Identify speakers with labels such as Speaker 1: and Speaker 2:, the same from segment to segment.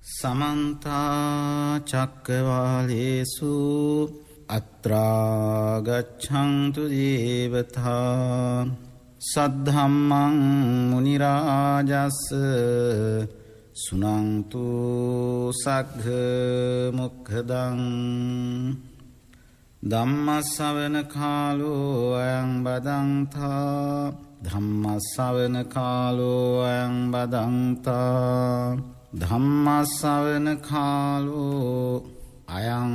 Speaker 1: සමන්ත චක්කවාලේසු අත්‍රා ගච්ඡන්තු දේවතා සද්ධම්මං මුනි රාජස් සුනන්තු සග්ග මොක්ඛදං ධම්ම ශ්‍රවණ කාලෝ අයං බදන්තා ධම්ම ශ්‍රවණ කාලෝ අයං බදන්තා ධම්ම ශ්‍රවණ කාලෝ අයං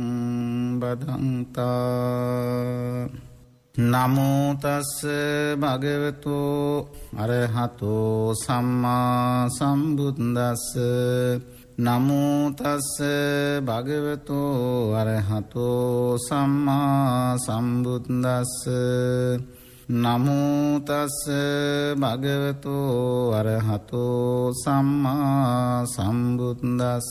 Speaker 1: බදන්තා නමෝ තස්ස භගවතු අරහතෝ සම්මා සම්බුද්දස්ස නමෝ තස්ස භගවතු අරහතෝ සම්මා සම්බුද්දස්ස නමෝ තස්ස භගවතු අරහතෝ සම්මා සම්බුද්දස්ස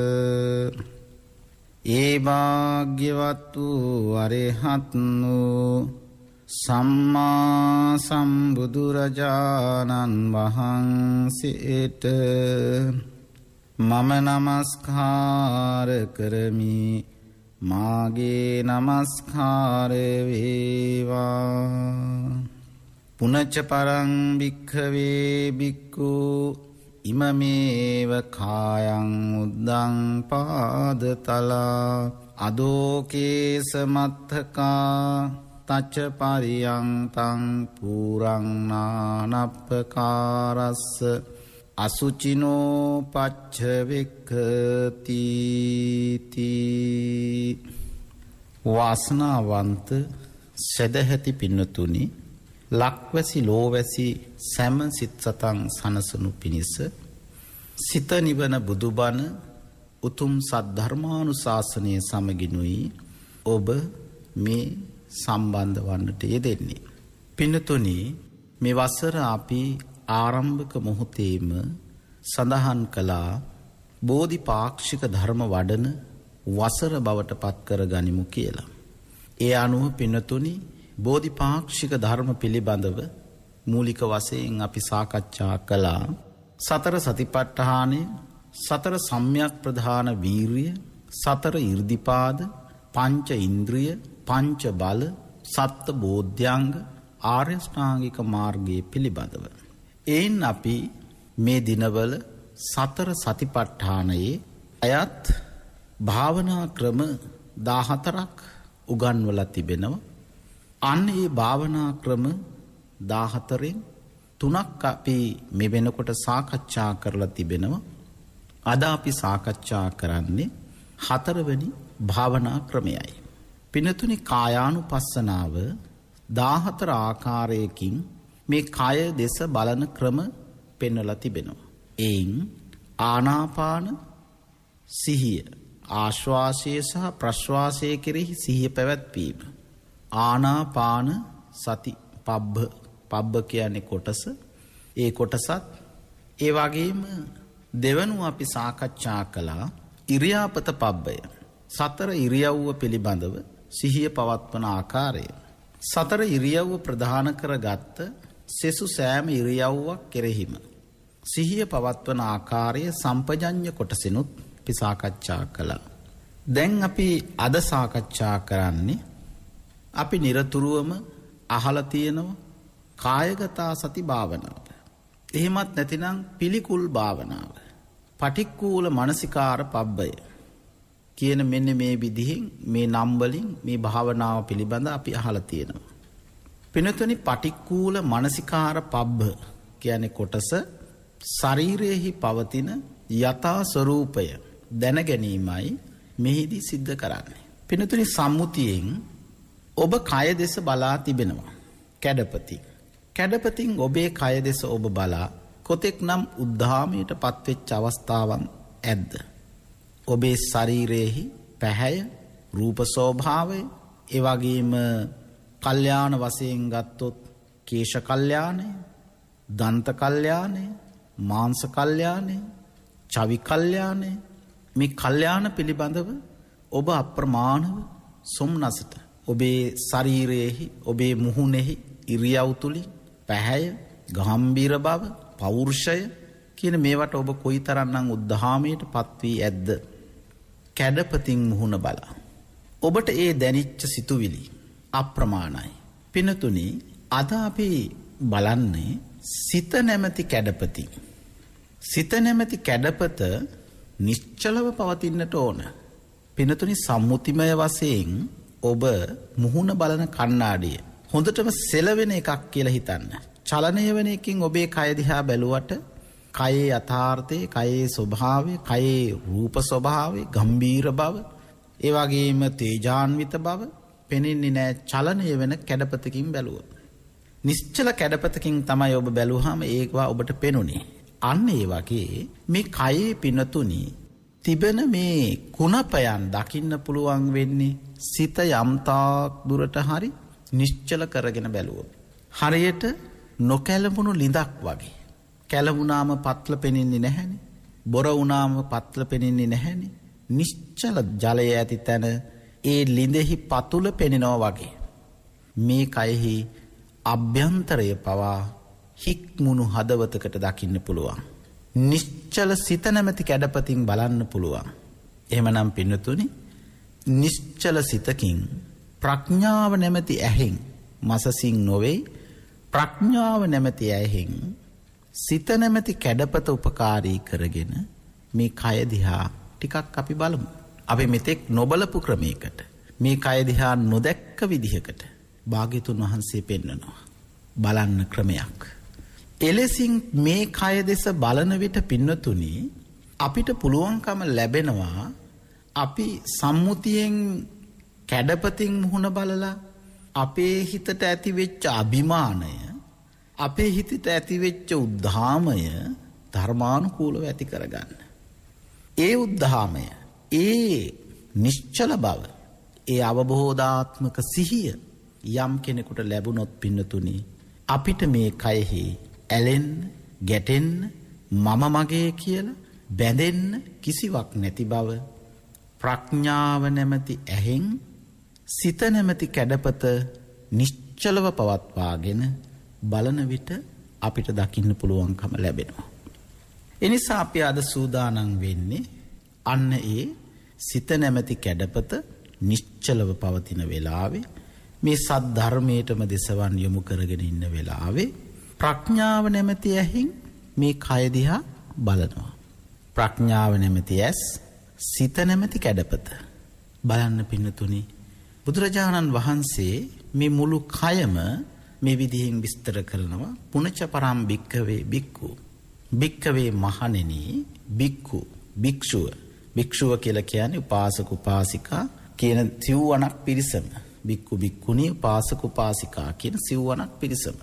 Speaker 1: ඒ භාග්‍යවතු අරහත්නු සම්මා සම්බුදුරජාණන් වහන්සේට මම නමස්කාර කරමි මාගේ නමස්කාරය වේවා පුනච්ච පරං භික්ඛවේ භික්ඛු ඉමමේව කායං උද්දං පාදතලා අදෝකේස මත්තකා තච්ච පරියන්තං පුරං නානප්පකාරස්ස අසුචිනෝ පච්ච වෙක්ඛති වාසනාවන්ත සදහැති පින්නතුනි ලක්වැසි ලෝවැසි සෑම සිත් සතන් සනසනු පිණිස සිත නිවන බුදුබණ උතුම් සද්ධර්මානුශාසනය සමගිනුයි ඔබ මේ සම්බන්ධ වන්නට යෙදෙන්නේ. පින්නතුනි මේ වසර අපි ආරම්භක මොහොතේම සඳහන් කළා බෝධිපාක්ෂික ධර්ම වඩන වසර බවට පත් කර ගනිමු කියලා. ඒ අනුව පින්නතුනි බෝධිපාක්ෂික ධර්ම පිළිබඳව මූලික වශයෙන් අපි සාකච්ඡා කළා. සතර සතිපට්ඨානය, සතර සම්‍යක් ප්‍රධාන වීරිය, සතර ඉර්ධිපාද, පංච ඉන්ද්‍රිය, පංච බල, සත්ත බෝධ්‍යංග, ආර්ය ශ්‍රාංගික මාර්ගයේ පිළිබඳව. එයින් අපි මේ දිනවල සතර සතිපට්ඨානයේ අයත් භාවනා ක්‍රම 14ක් උගන්වලා තිබෙනවා. අන්න ඒ භාවනා ක්‍රම 14න් 3ක් අපි මේ වෙනකොට සාකච්ඡා කරලා තිබෙනවා. අද අපි සාකච්ඡා කරන්නේ 4 වෙනි භාවනා ක්‍රමයයි. පිනතුනි කායානුපස්සනාව 14 ආකාරයකින් මේ කය දෙස බලන ක්‍රම පෙන්වලා තිබෙනවා. එයින් ආනාපාන සිහිය, ආශ්වාසය සහ ප්‍රශ්වාසය කෙරෙහි සිහිය පැවැත්වීම. ආනාපාන සති පබ්බ කියන්නේ කොටස. ඒ කොටසත් ඒ වගේම දෙවනුව අපි සාකච්ඡා කළා ඉරියාපත පබ්බය. සතර ඉරියව්ව පිළිබඳව සිහිය පවත්වන ආකාරය. සතර ඉරියව්ව ප්‍රධාන කරගත්ත සෙසු සෑම ඉරියව්වක් කෙරෙහිම සිහිය පවත්වන ආකාරය සම්පජඤ්ඤ කොටසිනුත් අපි සාකච්ඡා කළා. දැන් අපි අද සාකච්ඡා කරන්නේ අපි නිරතුරුවම අහලා තියෙනවා කායගත සති භාවනාව. එහෙමත් නැතිනම් පිළිකුල් භාවනාව. පටික්කුල මනසිකාර පබ්බය කියන මෙන්න මේ විදිහෙන් මේ නම් වලින් මේ භාවනාව පිළිබඳ අපි අහලා තියෙනවා. පිනතුනි පටික්කුල මනසිකාර පබ්බ කියන්නේ කොටස ශරීරයේහි පවතින යථා ස්වરૂපය දැන ගැනීමයි මෙහිදී සිද්ධ කරන්නේ. පිනතුනි සම්මුතියෙන් ඔබ කය දෙස බලා තිබෙනවා. කැඩපතින් ඔබේ කය දෙස ඔබ බලා කොතෙක් නම් උද්ධාමයට පත්වෙච්ච අවස්ථාවන් ඇද්ද? ඔබේ ශරීරයේහි පැහැය, රූප ස්වභාවය, ඒ වගේම කල්යාණ වශයෙන් ගත්තොත් කේශ කල්යාණය, දන්ත කල්යාණය, මාංශ කල්යාණය, චවි කල්යාණය, මේ කල්යාණ පිළිබඳව ඔබ අප්‍රමාණව සොම්නසට ඔබේ ශරීරයේහි ඔබේ මුහුණෙහි ඉරියව් තුලින් පැහැය, ගාම්භීර බව, පෞරුෂය කියන මේවට ඔබ කොයිතරම්නම් උද්ධාමයට පත්වී ඇද්ද? කැඩපතින් මුහුණ බලා. ඔබට ඒ දැනිච්ච සිතුවිලි අප්‍රමාණයි. පිනතුනි, අද අපි බලන්නේ සිත නැමැති කැඩපති. සිත නැමැති කැඩපත නිශ්චලව පවතින්නට ඕන. පිනතුනි, සම්මුතිමය වශයෙන් ඔබ මුහුණ බලන කණ්ණාඩිය හොඳටම සෙලවෙන එකක් කියලා හිතන්න. චලනය වෙන එකකින් ඔබේ කය දිහා බැලුවට කයේ යථාර්ථය, කයේ ස්වභාවය, කයේ රූප ස්වභාවය, ගම්භීර බව, ඒ වගේම තේජාන්විත බව පෙනෙන්නේ නැහැ චලනය වෙන කැඩපතකින් බැලුවොත්. නිශ්චල කැඩපතකින් තමයි ඔබ බැලුවාම ඒවා ඔබට පෙනුනේ. අන්න ඒ වගේ මේ කයේ පිනතුනි තිබෙන මේ කුණපයන් දකින්න පුළුවන් වෙන්නේ සිත යම්තාක් දුරට හරි නිශ්චල කරගෙන බැලුවොත්. හරියට නොකැලඹුණු ලිඳක් වගේ. කැලඹුණාම පත්ල පෙනෙන්නේ නැහැනේ. බොර වුණාම පත්ල පෙනෙන්නේ නැහැනේ. නිශ්චල ජලය ඇති තැන ඒ ලිඳෙහි පතුල පෙනෙනවා වගේ. මේ කයෙහි අභ්‍යන්තරය පවා හික්මුණු හදවතකට දකින්න පුළුවන්. නිශ්චල සිත නැමැති කැඩපතින් බලන්න පුළුවන්. එහෙමනම් පින්නතුනි, නිශ්චල සිතකින් ප්‍රඥාව නැමැති ඇහෙන් මසසින් නොවේ, ප්‍රඥාව නැමැති ඇහෙන් සිත නැමැති කැඩපත උපකාරී කරගෙන මේ කය දිහා ටිකක් අපි බලමු. අපි මෙතෙක් නොබලපු ක්‍රමයකට, මේ කය දිහා නොදැක්ක විදිහකට භාග්‍යතුන් වහන්සේ පෙන්වනවා බලන්න ක්‍රමයක්. එලෙසින් මේ කය දෙස බලන විට පින්නතුනි අපිට පුළුවන්කම ලැබෙනවා අපි සම්මුතියෙන් කැඩපතින් මුහුණ බලලා අපේ හිතට ඇතිවෙච්ච අභිමානය, අපේ හිතට ඇතිවෙච්ච උද්ධාමය ධර්මානුකූලව ඇති කරගන්න. ඒ උද්ධාමය, ඒ නිශ්චල බව, ඒ අවබෝධාත්මක සිහිය යම් කෙනෙකුට ලැබුණොත් පින්නතුනි අපිට මේ කයෙහි ඇලෙන්න, ගැටෙන්න, මම මගේ කියලා බැඳෙන්න කිසිවක් නැති බව ප්‍රඥාව නැමැති ඇහෙන් සිත නැමැති කැඩපත නිශ්චලව පවත්වාගෙන බලන විට අපිට දකින්න පුළුවන්කම ලැබෙනවා. එනිසා අපි අද සූදානම් වෙන්නේ අන්න ඒ සිත නැමැති කැඩපත නිශ්චලව පවතින වෙලාවේ, මේ සත් ධර්මයටම දෙසවන් යොමු කරගෙන ඉන්න වෙලාවේ ප්‍රඥාව නැමැති ඇහෙන් මේ කය දිහා බලනවා. ප්‍රඥාව නැමැති ඇස්, සිත නැමැති කැඩපත බලන්න පින්නතුනි. බුදුරජාණන් වහන්සේ මේ මුළු කයම මේ විදිහෙන් විස්තර කරනවා. පුනච පරම් භික්ඛවේ භික්ඛු, භික්ඛවේ මහණෙනි, භික්ඛු භික්ෂුව. භික්ෂුව කියලා කියන්නේ උපාසක උපාසිකා කියන සිව්වණක් පිරිසම. භික්ඛු භික්ඛුණී උපාසක උපාසිකා කියන සිව්වණක් පිරිසම.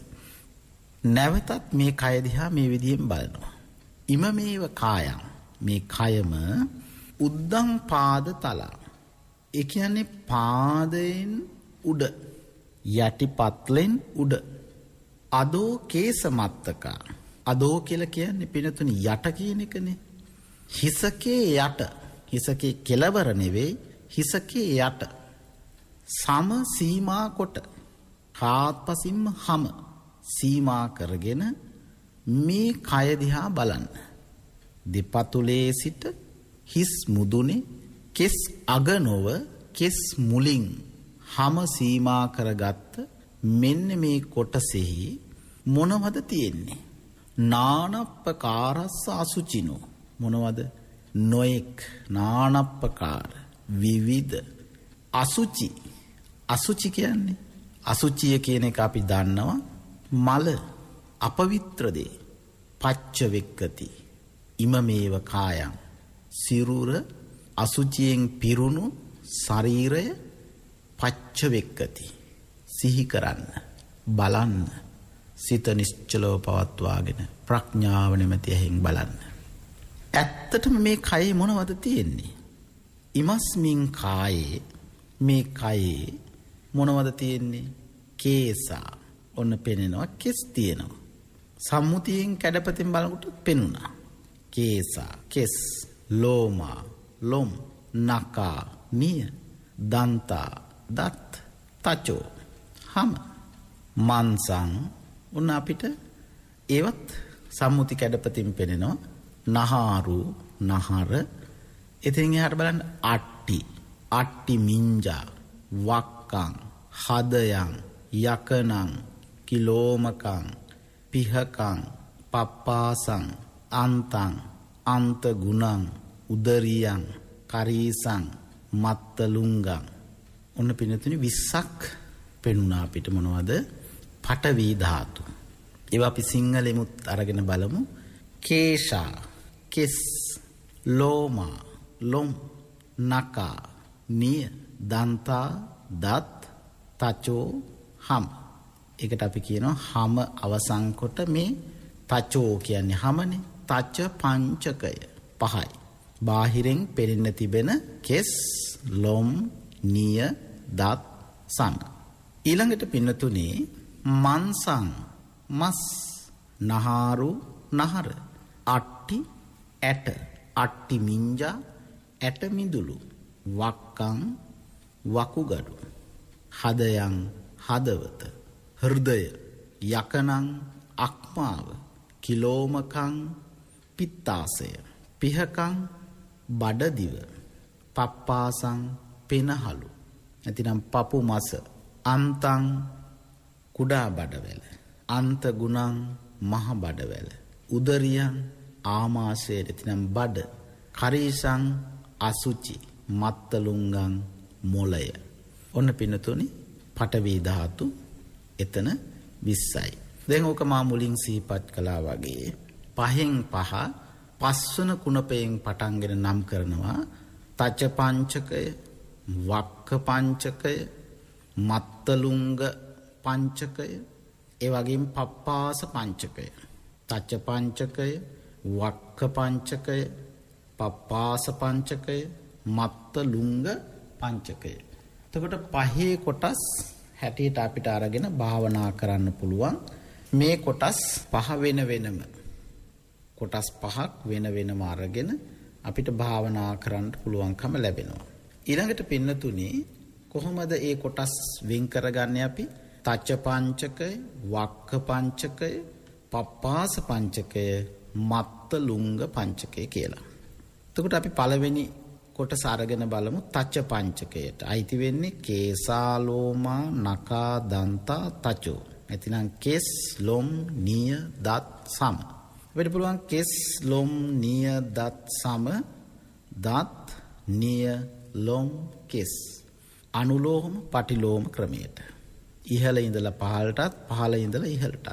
Speaker 1: නැවතත් මේ කය දිහා මේ විදිහෙන් බලනවා. ඉමමේව කායං, මේ කයම උද්දං පාද තලා, ඒ කියන්නේ පාදයෙන් උඩ, යටිපත්ලෙන් උඩ. අදෝ කේසමත්තකා, අදෝ කියලා කියන්නේ පිනතුනි යට කියන එකනේ. හිසකේ යට, හිසකේ කෙලවර නෙවෙයි, හිසකේ යට සම සීමා කොට, හාත්පසින්ම හම සීමා කරගෙන මේ කය දිහා බලන්න. දෙපතුලේ සිට හිස් මුදුනේ කෙස් අග නොව කෙස් මුලින් හම සීමා කරගත්ත මෙන්න මේ කොටසෙහි මොනවද තියෙන්නේ? නානප්පකාරස්ස අසුචිනෝ. මොනවද? නොඑක් නානප්පකාර විවිධ අසුචි. අසුචි කියන්නේ, අසුචිය කියන එක අපි දන්නවා මල, අපවිත්‍ර දේ. පච්ච වෙක්කති ඉමමේව කායං, සිරුර අසුචියෙන් පිරුණු ශරීරය පච්ච වෙක්කති. සිහි කරන්න, බලන්න, සිත නිශ්චලව පවත්වාගෙන ප්‍රඥාව නැමැති ඇහෙන් බලන්න. ඇත්තටම මේ කයේ මොනවද තියෙන්නේ? ඉමස්මින් කායේ, මේ කයේ මොනවද තියෙන්නේ? කේසා. ඔන්න පෙනෙනවා කෙස් තියෙනවා. සම්මුතියෙන් කැඩපතින් බලනකොට පෙනුණා. කේසා කෙස්, ලෝමා ලොම්, නකා නිය, දන්තා දත්, තචෝ හම, මන්සං. ඔන්න අපිට ඒවත් සම්මුති කැඩපතින් පෙනෙනවා නහාරු නහර. ඉතින් එහාට බලන්න අට්ටි අට්ටි මිංජා වක්කං හදයන් යකනං කිලෝමකං පිහකං පප්පාසං අන්තං අන්ත ගුණං උදරියං කරීසං මත්තලුංගං. ඔන්න පින්නතුනි 20ක් පෙනුණා අපිට මොනවද? පඨවි ධාතු. ඒවා අපි සිංහලෙමුත් අරගෙන බලමු. කේශා කෙස්, ලෝමා ලොම්, නකා නිය, දන්තා දත්, තචෝ හම. ඒකට අපි කියනවා හම අවසන් කොට මේ තචෝ කියන්නේ හමනේ. තච පංචකය පහයි. බාහිරෙන් පෙනෙන්න තිබෙන කෙස්, ලොම්, නිය, දත්, සම. ඊළඟට පින්නතුනේ මන්සං මස්, නහාරු නහර, අට්ටි ඇට, අට්ටි මිංජා ඇට මිදුළු, වක්කං වකුගඩු, හදයන් හදවත, හෘදය, යකනං අක්මාව, කිලෝමකං පිත්තාසය, පිහකං බඩදිව, පප්පාසං පෙනහලු. නැතිනම් පපු මස, අන්තං කුඩා බඩවැල, අන්ත ගුණං මහ බඩවැල, උදරියං ආමාශය නැතිනම් බඩ, කරීසං අසුචි, මත්තලුංගං මොළය. ඔන්න පින්නතුනි පඨවි ධාතු එතන 20යි. දැන් ඕක මා මුලින් සිහිපත් කළා වගේ පහෙන් පහ පස්වන කුණපයෙන් පටන්ගෙන නම් කරනවා. තච පංචකය, වක්ක පංචකය, මත්තලුංග පංචකය, ඒ වගේම පප්පාස පංචකය. තච පංචකය, වක්ක පංචකය, පප්පාස පංචකය, මත්තලුංග පංචකය. එතකොට පහේ කොටස් හැටියට අපිට අරගෙන භාවනා කරන්න පුළුවන්. මේ කොටස් පහ වෙන වෙනම කොටස් පහක් වෙන වෙනම අරගෙන අපිට භාවනා කරන්න පුළුවන්කම ලැබෙනවා. ඊළඟට පින්නතුනේ කොහොමද ඒ කොටස් වෙන් කරගන්නේ අපි? තච්ච පංචකය, වක්ක පංචකය, පප්පාස පංචකය, මත්තලුංග පංචකය කියලා. එතකොට අපි පළවෙනි කොටස අරගෙන බලමු. තච්ච පංචකයට අයිති වෙන්නේ කේසාලෝමා නකා දන්තා තචෝ. එතනම් කෙස්, ලොම්, නිය, දත්, සම. වෙන්න පුළුවන් කෙස්, ලොම්, නිය, දත්, සම, දත්, නිය, ලොම්, කෙස්. අනුලෝම පටිලෝම ක්‍රමයට. ඉහළ ඉඳලා පහළටත්, පහළ ඉඳලා ඉහළටත්.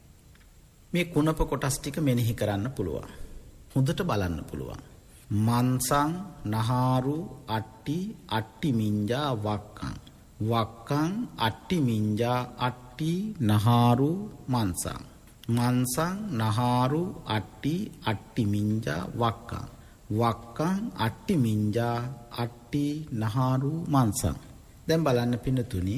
Speaker 1: මේ කුණප කොටස් ටික මෙනෙහි කරන්න පුළුවන්. හොඳට බලන්න පුළුවන්. මන්සං නහාරු අට්ටි අට්ටි මිංජා වක්කං, වක්කං අට්ටි මිංජා අට්ටි නහාරු මන්සං, මන්සං නහාරු අට්ටි අට්ටි මිංජා වක්කං, වක්කං අට්ටි මිංජා අට්ටි නහාරු මන්සං. දැන් බලන්න පින්නතුනි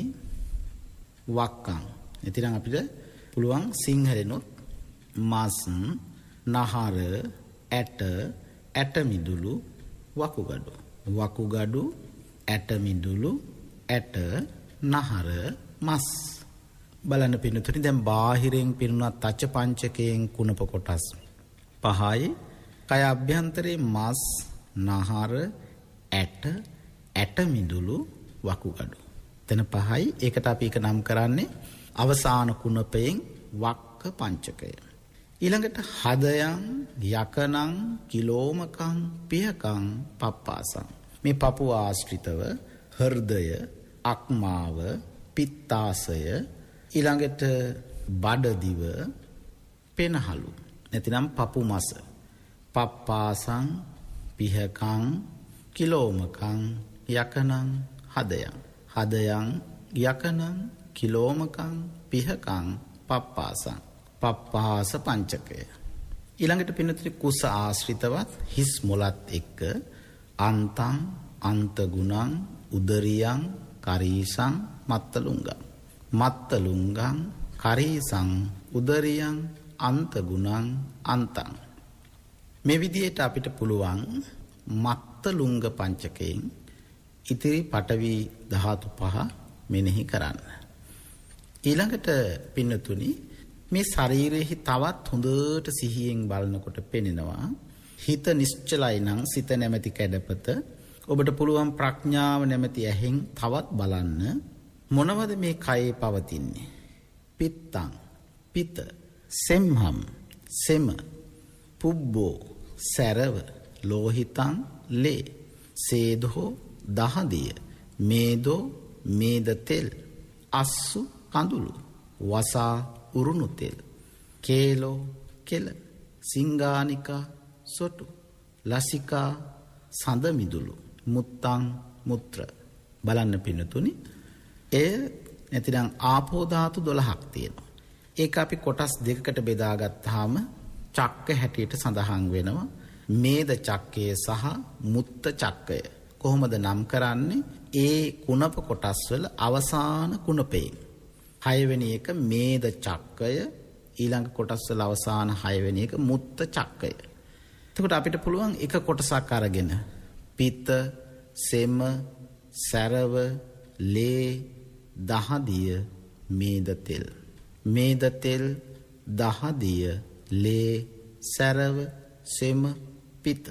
Speaker 1: වක්කං. එතන අපිට පුළුවන් සිංහලෙනොත් මස්, නහර, ඇට, ඇට මිදුළු, වකුගඩු, වකුගඩු, ඇට මිදුළු, ඇට, නහර, මස්. බලන්න පින්නතුනි දැන් බාහිරෙන් පිරුණා තච පංචකයෙන් කුණප කොටස් පහයි. කය අභ්‍යන්තරේ මස්, නහර, ඇට, ඇට මිදුළු, වකුගඩු. එතන පහයි. ඒකට අපි එක නම් කරන්නේ අවසාන කුණපයෙන් වක්ක පංචකය. ඊළඟට හදයන්, යකනං, කිලෝමකං, පිහකං, පප්පාසං. මේ පපුව ආශ්‍රිතව හෘදය, අක්මාව, පිත්තාසය, ඊළඟට බඩදිව, පෙනහලු නැතිනම් පපු මස, පප්පාසං, පිහකං, කිලෝමකං, යකනං, හදයන්. හදයන්, යකනං, කිලෝමකං, පිහකං, පප්පාසං. පප්පාස පංචකය. ඊළඟට පින්නතුනි කුස ආශ්‍රිතවත් හිස් මොලත් එක්ක අන්තං, අන්ත ගුණං, උදරියං, කරීසං, මත්තලුංගං. මත්තලුංගං, කරීසං, උදරියං, අන්ත ගුණං, අන්තං. මේ විදිහට අපිට පුළුවන් මත්තලුංග පංචකයෙන් ඉතිරි පඨවි ධාතු පහ මෙනෙහි කරන්න. ඊළඟට පින්නතුනි මේ ශරීරයේ තවත් හොඳට සිහියෙන් බලනකොට පෙනෙනවා හිත නිශ්චලයි නම් සිත නැමැති කැඩපත ඔබට පුළුවන් ප්‍රඥාව නැමැති ඇහෙන් තවත් බලන්න මොනවද මේ කයේ පවතින්නේ? පිත්තං පිත, සෙම්හම් සෙම, පුබ්බෝ සැරව, ලෝහිතං ලේ, සේදෝ දහදිය, මේදෝ මේද තෙල්, අස්සු කඳුළු, වසා උරුණු තෙල්, කේලෝ කෙල, සිංගානිකා සොටු, ලසිකා සඳ මිදුළු, මුත්තං මුත්‍ර. බලන්න පින්නතුනි, එය නැතිනම් ආපෝ ධාතු 12ක් තියෙනවා. ඒක අපි කොටස් දෙකකට බෙදාගත්තාම චක්ක හැටියට සඳහන් වෙනවා. මේද චක්කය සහ මුත්ත චක්කය. කොහොමද නම් කරන්නේ? ඒ කුණප කොටස් වල අවසාන කුණපයෙන්. 6 වෙනි එක මේද චක්කය, ඊළඟ කොටස් වල අවසාන 6 වෙනි එක මුත්ත චක්කය. එතකොට අපිට පුළුවන් එක කොටසක් අරගෙන පිත්ත, සෙම, සැරව, ලේ, දහදිය, මේද තෙල්. මේද තෙල්, දහදිය, ලේ, සැරව, සෙම, පිත්ත.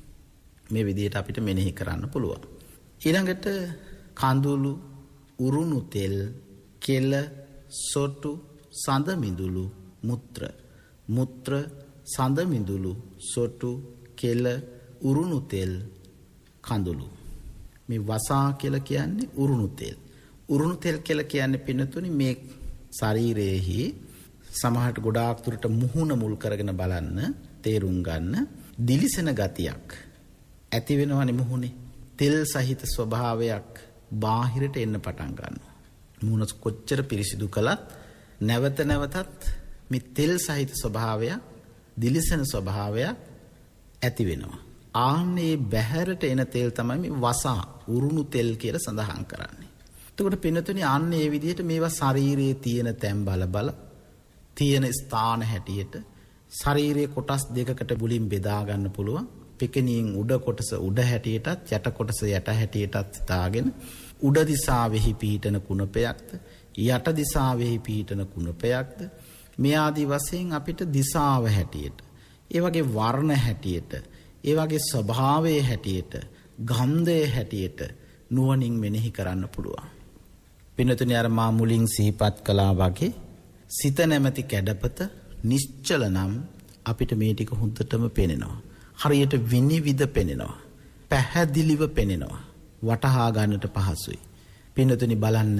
Speaker 1: මේ විදිහට අපිට මෙනෙහි කරන්න පුළුවන්. ඊළඟට කඳුළු, උරුණු තෙල්, කෙල, සොටු, සඳ මිදුළු, මුත්‍ර. මුත්‍ර, සඳ මිදුළු, සොටු, කෙල, උරුණු තෙල්, කඳුළු. මේ වසා කියලා කියන්නේ උරුණු තෙල්. උරුණු තෙල් කියලා කියන්නේ පින්නතුනි මේ ශරීරයේහි සමහරට ගොඩාක් දුරට මුහුණ මුල් කරගෙන බලන්න තේරුම් ගන්න දිලිසෙන ගතියක් ඇති වෙනවනේ මුහුණේ. තෙල් සහිත ස්වභාවයක් බාහිරට එන්න පටන් ගන්නවා. මුහුණ කොච්චර පිරිසිදු කළත් නැවත නැවතත් මේ තෙල් සහිත ස්වභාවයක්, දිලිසෙන ස්වභාවයක් ඇති වෙනවා. ආන්නේ බහැරට එන තෙල් තමයි මේ වසා උරුණු තෙල් කියලා සඳහන් කරන්නේ. එතකොට පින්නතුනි ආන්නේ මේ විදිහට මේවා ශරීරයේ තියෙන තැන් බල තියෙන ස්ථාන හැටියට ශරීරයේ කොටස් දෙකකට මුලින් බෙදා ගන්න පුළුවන්. පිකණියෙන් උඩ කොටස උඩ හැටියටත් යට කොටස යට හැටියටත් හිතාගෙන උඩ දිශාවෙහි පිහිටන කුණපයක්ද යට දිශාවෙහි පිහිටන කුණපයක්ද මේ ආදී වශයෙන් අපිට දිශාව හැටියට, ඒ වගේ වර්ණ හැටියට, ඒ වගේ ස්වභාවයේ හැටියට, ගන්ධයේ හැටියට නුවණින් මෙනෙහි කරන්න පුළුවන්. පින්නතුනි අර මා මුලින් සිහිපත් කළා වගේ සිත නැමැති කැඩපත නිශ්චල නම් අපිට මේ ටික හොඳටම පේනවා. හරියට විනිවිද පේනවා. පැහැදිලිව පේනවා. වටහා ගන්නට පහසුයි. පින්නතුනි බලන්න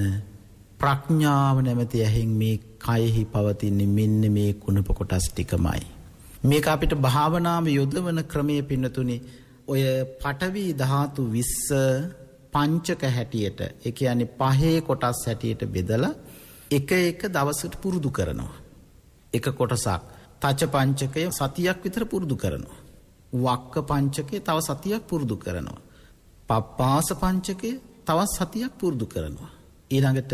Speaker 1: ප්‍රඥාව නැමැති ඇහෙන් මේ කයෙහි පවතින්නේ මෙන්න මේ කුණප කොටස් ටිකමයි. මේක අපිට භාවනාව යොදවන ක්‍රමයේ පින්නතුනි ඔය පඨවි ධාතු 20 පංචක හැටියට, ඒ කියන්නේ පහේ කොටස් හැටියට බෙදලා එක එක දවසට පුරුදු කරනවා. එක කොටසක් තච පංචකය සතියක් විතර පුරුදු කරනවා. වක්ක පංචකය තව සතියක් පුරුදු කරනවා. පප්පාස පංචකය තවත් සතියක් පුරුදු කරනවා. ඊළඟට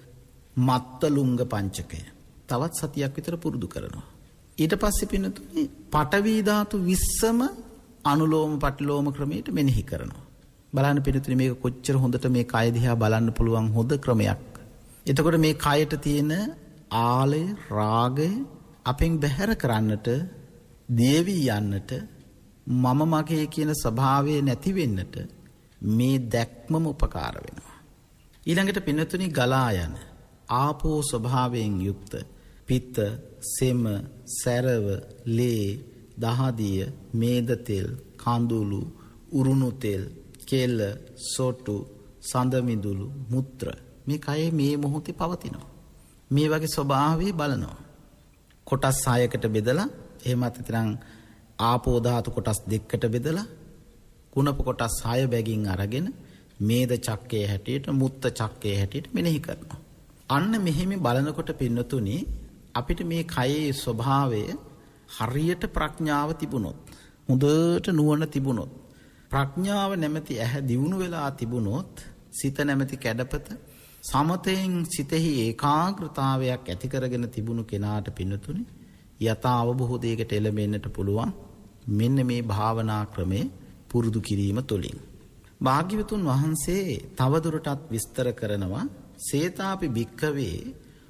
Speaker 1: මත්තලුංග පංචකය තවත් සතියක් විතර පුරුදු කරනවා. ඊට පස්සේ පින්නතුනේ පඨවි ධාතු 20ම අනුලෝම පටිලෝම ක්‍රමයට මෙනෙහි කරනවා. බලන්න පින්නතුනේ මේක කොච්චර හොඳට මේ කය දිහා බලන්න පුළුවන් හොඳ ක්‍රමයක්. එතකොට මේ කයට තියෙන ආලය, රාගය අපෙන් බැහැර කරන්නට, දේවි යන්නට, මම මගේ කියන ස්වභාවය නැති වෙන්නට මේ දැක්මම උපකාර වෙනවා. ඊළඟට පින්නතුනි ගලා යන ආපෝ ස්වභාවයෙන් යුක්ත පිත්ත, සෙම, සැරව, ලේ, දහදිය, මේද තෙල්, කඳුළු, උරුණු තෙල්, කෙල, සොටු, සඳ මිදුළු, මුත්‍ර මේ කයේ මේ මොහොතේ පවතිනවා. මේ වගේ ස්වභාවය බලනවා. කොටස් 6කට බෙදලා, එහෙමත් නැත්නම් ආපෝ ධාතු කොටස් 2කට බෙදලා කුණප කොටස් 6 බැගින් අරගෙන මේද චක්කයේ හැටියට, මුත්ත චක්කයේ හැටියට මෙනෙහි කරනවා. අන්න මෙහෙම බලනකොට පින්නතුනි අපිට මේ කයේ ස්වභාවය හරියට ප්‍රඥාව තිබුණොත්, හොඳට නුවණ තිබුණොත්, ප්‍රඥාව නැමැති ඇහැ දියුණු වෙලා තිබුණොත්, සිත නැමැති කැඩපත සමතෙන් සිතෙහි ඒකාග්‍රතාවයක් ඇති කරගෙන තිබුණු කෙනාට පින්නතුනි යථා අවබෝධයකට එළඹෙන්නට පුළුවන් මෙන්න මේ භාවනා ක්‍රමේ පුරුදු කිරීම තුළින්. භාග්‍යවතුන් වහන්සේ තවදුරටත් විස්තර කරනවා සේතාපි භික්ඛවේ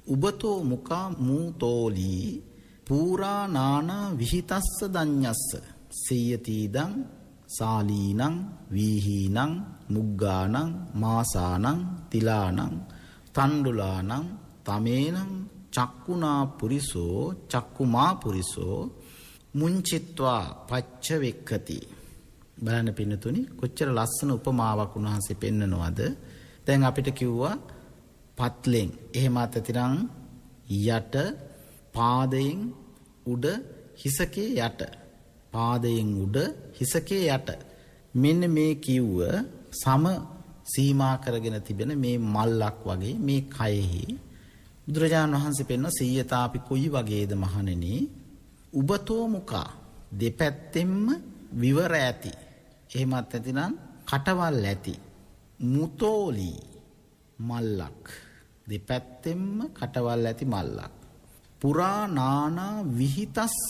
Speaker 1: උබතෝ මුකා මූතෝලි පූරා නානා විහිතස්ස දඤ්ඤස්ස සේයතිදං සාලීනං වීහීනං මුග්ගානං මාසානං තිලානං තණ්ඩුලානං තමේනං චක්කුනා පුරිසෝ චක්කුමා පුරිසෝ මුංචිත්වා පච්ච වෙක්ඛති. බලන්න පින්නතුනි කොච්චර ලස්සන උපමාවක් උන්වහන්සේ පෙන්නනවද. දැන් අපිට කිව්වා පත්ලෙන් එහෙම අතතිරං යට පාදයෙන් උඩ හිසකේ යට පාදයෙන් උඩ හිසකේ යට මෙන්න මේ කිව්ව සම සීමා කරගෙන තිබෙන මේ මල්ලක් වගේ මේ කයෙහි බුදුරජාණන් වහන්සේ පෙන්වන සීයතාපි කොයි වගේද මහණෙනි උබතෝ මුකා දෙපැත්තෙන්ම විවර ඇති එහෙමත් නැතිනම් කටවල් ඇති මුතෝලි මල්ලක් දෙපැත්තෙන්ම කටවල් ඇති මල්ලක් පුරා නානා විහිතස්ස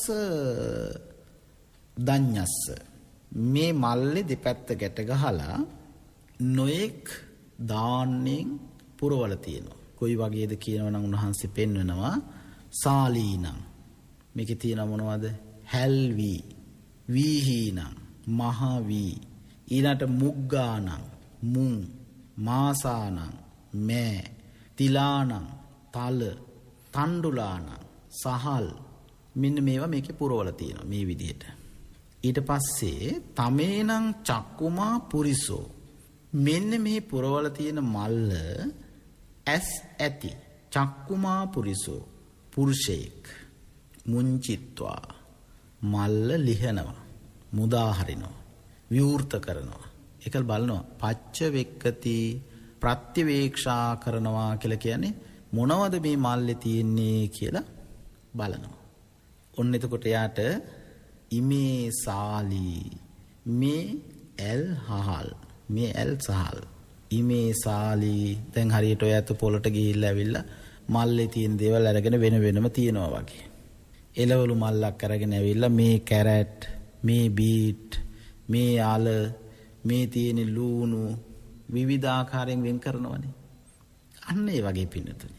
Speaker 1: දඤ්ඤස්ස මේ මල්ලේ දෙපැත්ත ගැට ගහලා නොඑක් දාන්නෙන් පුරවල තියෙනවා. කොයි වගේද කියනවනම් උන්වහන්සේ පෙන්වනවා සාලීනං මේකේ තියෙන මොනවද හැල්වි වීහීනං මහවි ඊළාට මුග්ගානං මුං මාසානං මෑ තිලානං තල තණ්ඩුලානං සහල් මෙන්න මේවා මේකේ පුරවල තියෙනවා මේ විදිහට. ඊට පස්සේ තමේනං චක්කුමා පුරිසෝ මෙන්න මේ පුරවල තියෙන මල්ල ඇස් ඇති චක්කුමා පුරිසෝ පුරුෂයෙක් මුංචිත්වා මල්ල ලිහනවා මුදා හරිනවා විවෘත කරනවා ඒකල් බලනවා පච්ච වෙක්කති ප්‍රත්‍යවේක්ෂා කරනවා කියලා කියන්නේ මොනවද මේ මල්ලේ තියෙන්නේ කියලා බලනවා. ඔන්න එතකොට යාට ඉමේ සාලී මේ එල් හහල් මේ එල් සහල් ඉමේ සාලී දැන් හරියට ඔය ඇත පොළට ගිහිල්ලා ඇවිල්ලා මල්ලේ තියෙන දේවල් අරගෙන වෙන වෙනම තියනවා වගේ. එළවලු මල්ලක් අරගෙන ඇවිල්ලා මේ කැරට් මේ බීට් මේ ආල මේ තියෙන ලූණු විවිධාකාරයෙන් වෙන් කරනවනේ. අන්න ඒ වගේ පින්නතුනි.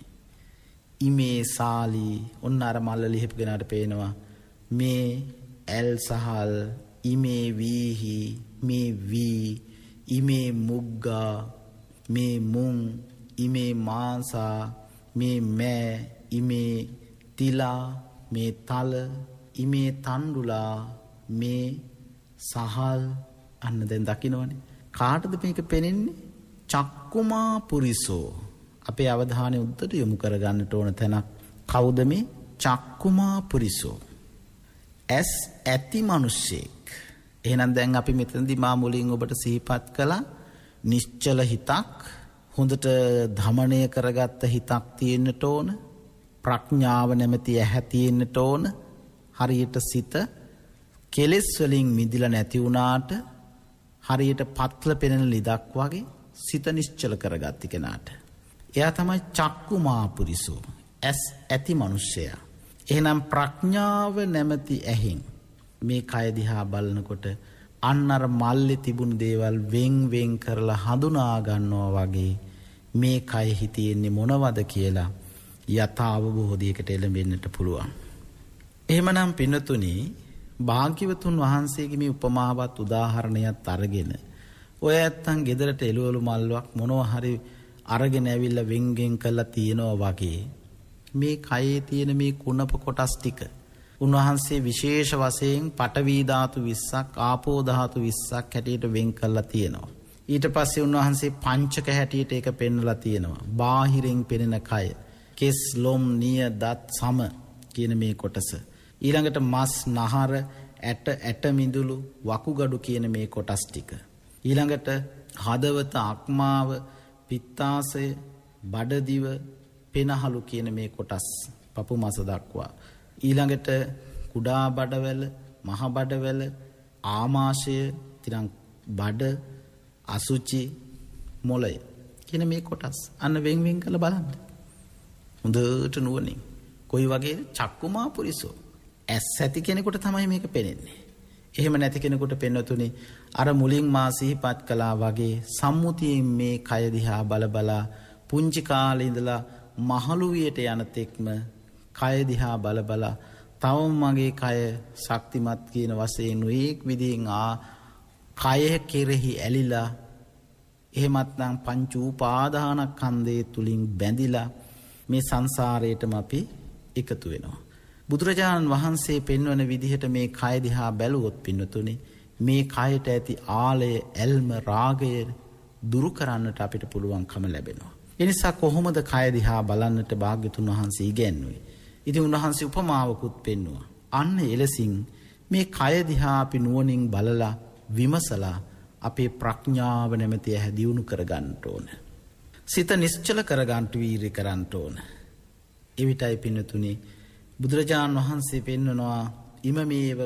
Speaker 1: ඉමේ සාලී ඔන්න අර මල්ල ලිහපු කෙනාට පේනවා මේ එල් සහල් ඉමේ වීහි මේ වී ඉමේ මුග්ගා මේ මුං ඉමේ මාසා මේ මෑ ඉමේ තිලා මේ තල ඉමේ තණ්ඩුලා මේ සහල් අන්න දැන් දකින්නවනේ කාටද මේක පෙනෙන්නේ චක්කුමා පුරිසෝ අපේ අවධානය උද්දට යොමු කරගන්නට ඕන තැනක් කවුද මේ චක්කුමා පුරිසෝ ඇස් ඇති මිනිස්සෙක්. එහෙනම් දැන් අපි මෙතනදී මා මුලින් ඔබට සිහිපත් කළා නිශ්චල හිතක් හොඳට ධමණය කරගත්ත හිතක් තියෙන්නට ඕන ප්‍රඥාව නැමැති ඇහැ තියෙන්නට ඕන හරියට සිත කෙලෙස් වලින් මිදිලා නැති වුණාට හරියට පත්ල පෙනෙන ලිදක් වගේ සිත නිශ්චල කරගත්ත කෙනාට එයා තමයි චක්කුමා පුරිසෝ ඇස් ඇති මිනිසයා. එහෙනම් ප්‍රඥාව නැමැති ඇහින් මේ කය දිහා බලනකොට අන්න අර මල්ලේ තිබුණු දේවල් වෙන් වෙන් කරලා හඳුනා ගන්නවා වගේ මේ කයෙහි තියෙන්නේ මොනවද කියලා යථාබෝධයකට එළඹෙන්නට පුළුවන්. එහෙමනම් පින්නතුනි භාග්‍යවතුන් වහන්සේගේ මේ උපමාවත් උදාහරණයක් අරගෙන ඔය ඇත්තන් ගෙදරට එළවලු මල්ලක් මොනවා හරි අරගෙන ඇවිල්ලා වෙන්ගෙන් කරලා තියනවා වගේ මේ කයේ තියෙන මේ කුණප කොටස් ටික උන්වහන්සේ විශේෂ වශයෙන් පඨවි ධාතු 20ක් ආපෝ ධාතු 20ක් හැටියට වෙන් කරලා තියෙනවා. ඊට පස්සේ උන්වහන්සේ පංචක හැටියට ඒක පෙන්වලා තියෙනවා. බාහිරින් පෙනෙන කය, කෙස්, ලොම්, නිය, දත්, සම කියන මේ කොටස. ඊළඟට මස්, නහර, ඇට, ඇට මිදුළු, වකුගඩු කියන මේ කොටස් ටික. ඊළඟට හදවත, අක්මාව, පිත්තාසය, බඩදිව, පෙනහළු කියන මේ කොටස් පපු මස දක්වා. ඊළඟට කුඩා බඩවැල, මහ බඩවැල, ආමාශය, තිරං බඩ, අසුචි, මොළය කියන මේ කොටස් අන්න වෙන් වෙන් කරලා බලන්න. හොඳට නුවණින්. කොයි වගේ චක්කුමා පුරිසෝ ඇස් ඇති කෙනෙකුට තමයි මේක පේන්නේ. එහෙම නැති කෙනෙකුට පෙන්වතුනි අර මුලින් මා සිහිපත් කළා වගේ සම්මුතියෙන් මේ කය දිහා බල බලා පුංචි කාලේ ඉඳලා මහලු වියට යන තෙක්ම කය දිහා බල බල තවම මගේ කය ශක්තිමත් කියන වශයෙන් නොඑක් විදිහෙන් කය කෙරෙහි ඇලිලා එහෙමත් නම් පංච උපාදානස්කන්ධය තුලින් බැඳිලා මේ සංසාරයටම අපි එකතු වෙනවා. බුදුරජාණන් වහන්සේ පෙන්වන විදිහට මේ කය දිහා බැලුවොත් පින්නතුනේ මේ කයට ඇති ආලය ඇල්ම රාගය දුරු කරන්නට අපිට පුළුවන්කම ලැබෙනවා. ඒ නිසා කොහොමද කය දිහා බලන්නට භාග්‍යතුන් වහන්සේ ඉගැන්වුවේ? ඉතින් උන්වහන්සේ උපමාවකුත් පෙන්වුවා. අන්න එලෙසින් මේ කය දිහා අපි නුවණින් බලලා විමසලා අපේ ප්‍රඥාව නැමැති ඇහැ දියුණු කරගන්න ඕන. සිත නිශ්චල කරගන්න වීර්ය කරන්න ඕන. එවිටයි පින්නතුනේ බුදුරජාණන් වහන්සේ පෙන්වනවා ඉමමේව